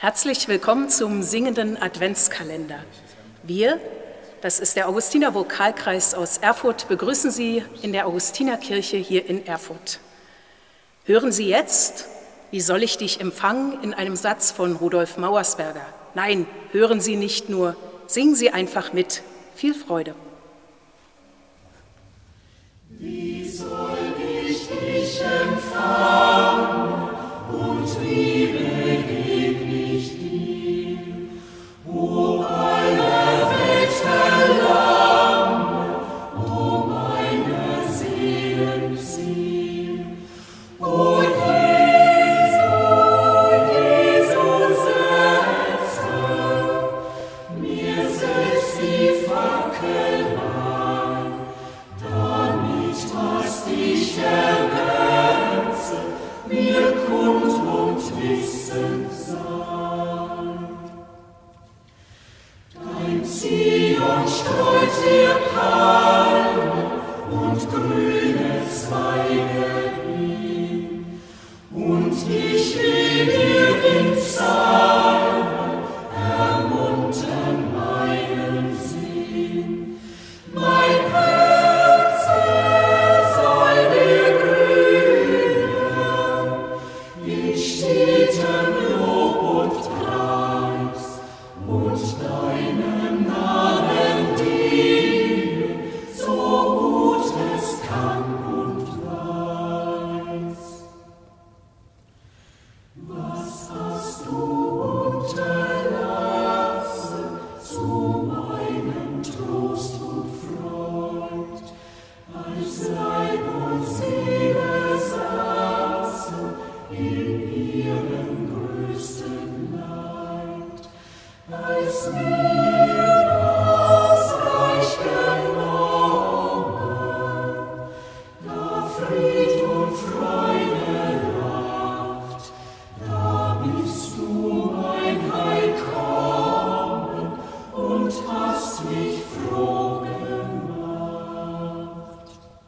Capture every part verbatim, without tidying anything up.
Herzlich willkommen zum singenden Adventskalender. Wir, das ist der Augustiner Vokalkreis aus Erfurt, begrüßen Sie in der Augustinerkirche hier in Erfurt. Hören Sie jetzt, wie soll ich dich empfangen, in einem Satz von Rudolf Mauersberger. Nein, hören Sie nicht nur, singen Sie einfach mit. Viel Freude. Wie soll ich dich empfangen und wie begegne ich dir, o alle Welt verlange, o meine Seelenziel, o Jesu, Jesu setze mir selbst die Fackel an, damit was dich ergänze, mir Kund und Wissen sei. Dein Zion streut dir Palmen und grüne Zweige hin, und ich will dir in Psalmen ermuntern meinen Sinn. Mein Herze soll dir grünen, in stetem Lob und Preis, und deinem Namen dienen, so gut es kann und weiß. Was hast du unterlassen zu meinem Trost und Freud, als Leib und Seele saßen in ihrem größten Leid, als mir das Reich genommen, da Fried und Freude lacht, da bist du mein Heil kommen und hast mich froh gemacht.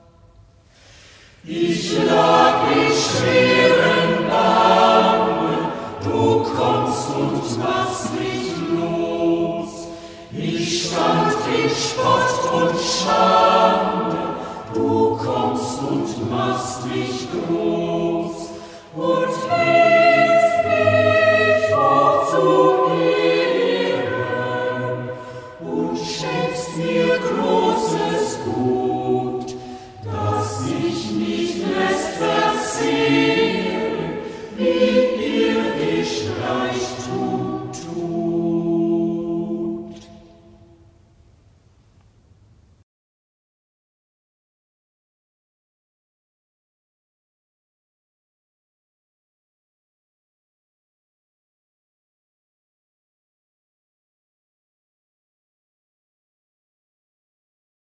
Ich lag in schweren Bangen, du kommst und machst mich los. Ich stand in Spott und Schande, du kommst und machst mich groß und hilfst mich hoch zu ehren und schenkst mir großes Gut, das sich nicht lässt verzehren, wie irdisch Reichtum.